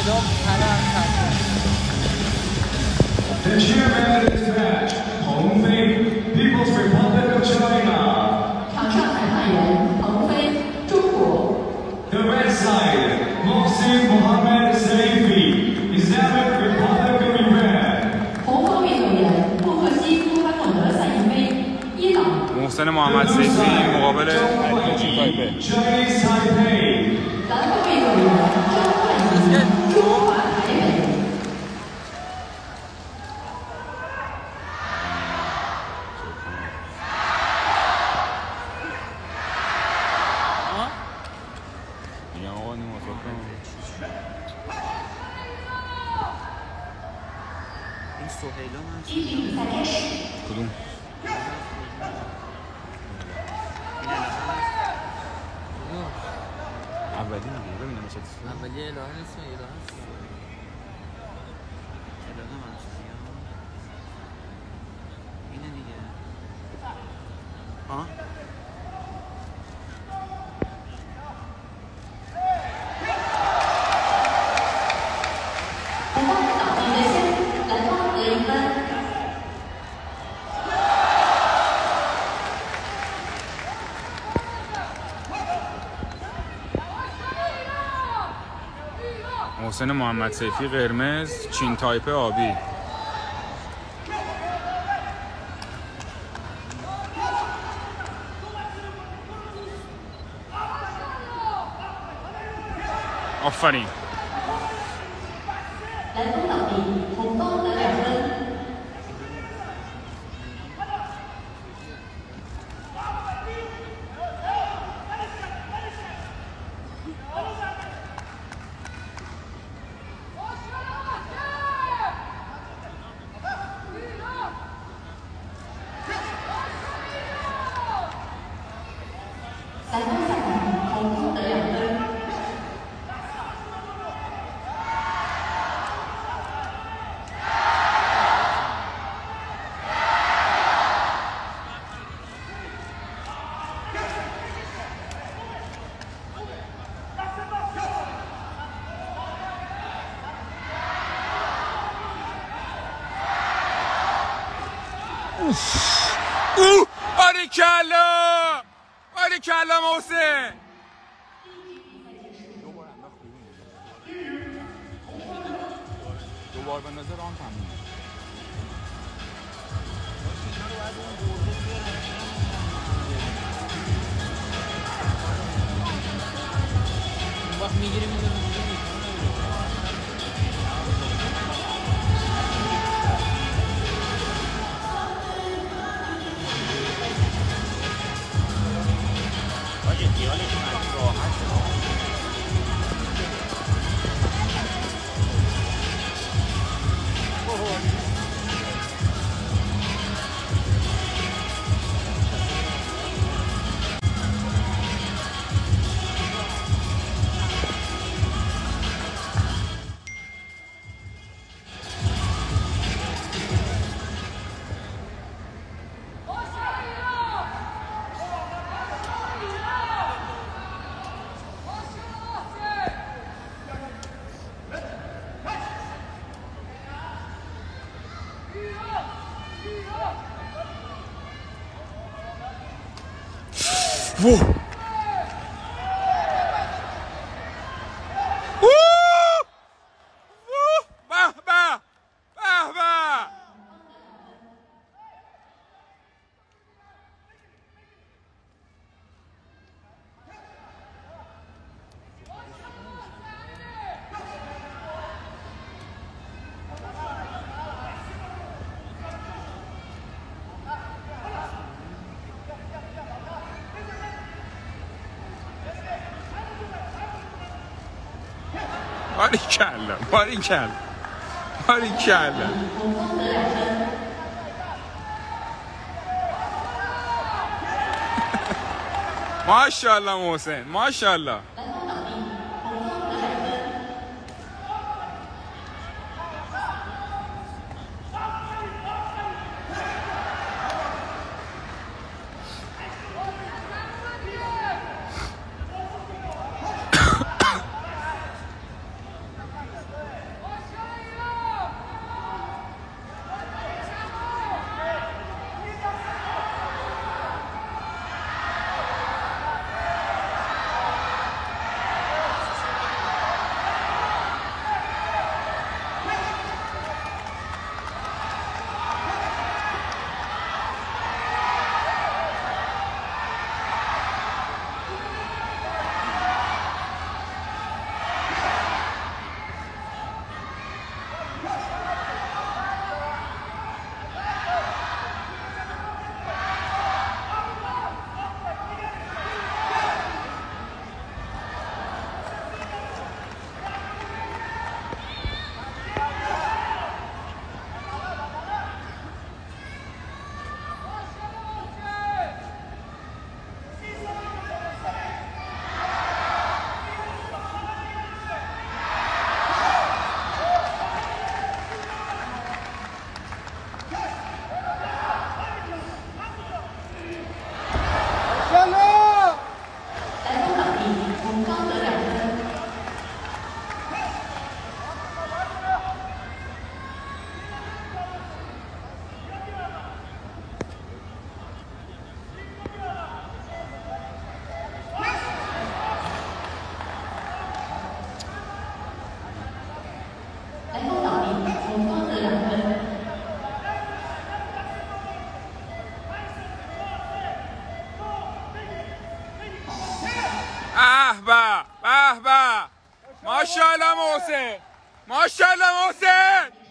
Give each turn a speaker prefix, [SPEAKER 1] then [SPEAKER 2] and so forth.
[SPEAKER 1] The chairman of this match, Peng Fei, People's Republic of China.
[SPEAKER 2] 场上裁判员彭飞，中国。
[SPEAKER 1] The red side, Mohsin Mohammed Saifi, Islamic Republic of Iran.
[SPEAKER 2] 红方运动员穆赫西穆罕默德赛义菲，伊朗。
[SPEAKER 3] محسن محمد سیفی مقابل چین تایپه.
[SPEAKER 1] Chinese Taipei.
[SPEAKER 2] 蓝方运动员张焕怡，中华台北。 继续比赛开始。
[SPEAKER 3] کدوم؟ اولی دیگه ببینم چه چیزی.
[SPEAKER 4] اولیه الهه نیست الهه است. الهه منظوری اینه دیگه. ها؟
[SPEAKER 3] محسن محمد سیفی قرمز، چین تایپه آبی. آفرین.
[SPEAKER 2] 蓝方倒地，红方得2分。 蓝方下场，红方得2分。
[SPEAKER 3] باریکلا باریکلا محسن دوبار به نظر آن تموم
[SPEAKER 4] وقت میگیریم
[SPEAKER 3] Whoa! باریکلا باریکلا باریکلا ماشاءالله محسن ماشاءالله به به به. ماشاءالله محسن، ماشاءالله محسن.